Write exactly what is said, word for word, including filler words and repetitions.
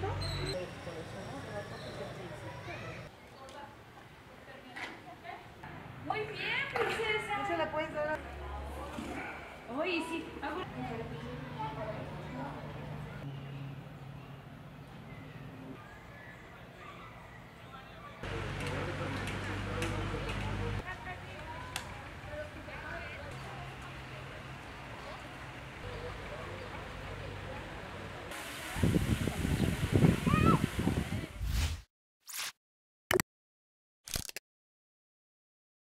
esto? Muy bien, princesa. ¿No se la puedes dar? Oye, sí. Hago...